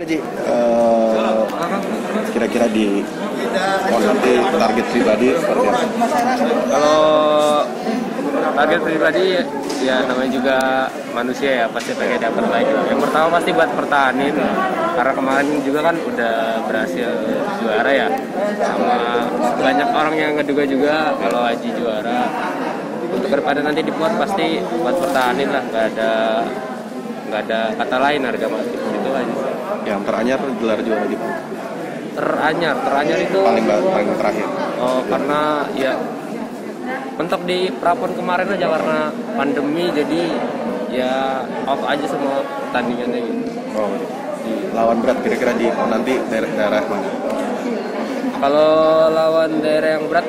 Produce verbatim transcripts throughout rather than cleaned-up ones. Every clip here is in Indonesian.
Ji, uh, kira-kira di oh, nanti target pribadi seperti apa? Kalau target pribadi ya namanya juga manusia ya, pasti pengen dapat lagi. Yang pertama pasti buat pertahanin, karena kemarin juga kan udah berhasil juara ya, sama banyak orang yang ngeduga juga kalau Aji juara. Untuk kedepannya nanti di P O N pasti buat pertahanin lah, nggak ada nggak ada kata lain, harga mati itu aja. Yang teranyar gelar juara gitu. Teranyar, teranyar itu paling paling terakhir. Oh, karena ya mentok di Prapon kemarin aja karena pandemi, jadi ya off aja semua pertandingannya gitu. Oh, lawan berat kira-kira di nanti daerah daerah mana? Kalau lawan daerah yang berat,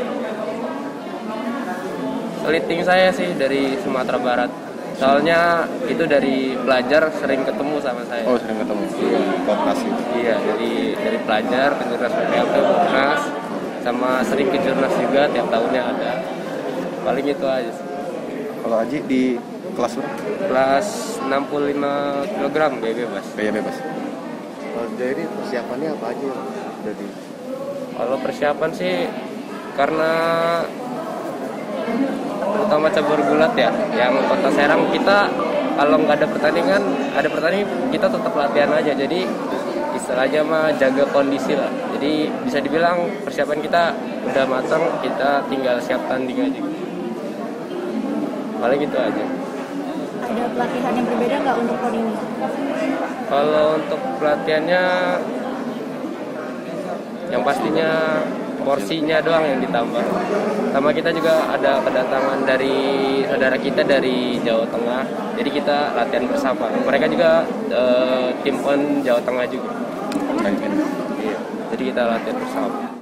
seliting saya sih dari Sumatera Barat. Soalnya itu dari pelajar sering ketemu sama saya. Oh, sering ketemu. Iya, Popnas gitu. Iya, dari dari pelajar ke Jurnas P P L P Popnas, sama sering ke Jurnas juga, tiap tahunnya ada. Paling itu aja sih. Kalau Aji di kelas berapa? Kelas enam puluh lima kilogram, B bebas. B bebas. Kalau jadi persiapannya apa aja jadi? Kalau persiapan sih karena terutama cabur gulat ya, yang Kota Serang kita kalau nggak ada pertandingan, ada pertandingan kita tetap latihan aja. Jadi istilahnya mah jaga kondisi lah. Jadi bisa dibilang persiapan kita udah matang, kita tinggal siap tanding aja. Paling gitu aja. Ada pelatihan yang berbeda nggak untuk P O N ini? Kalau untuk pelatihannya, yang pastinya porsinya doang yang ditambah. Sama kita juga ada kedatangan dari saudara kita dari Jawa Tengah, jadi kita latihan bersama. Mereka juga uh, tim P O N Jawa Tengah juga. Iya. Jadi kita latihan bersama.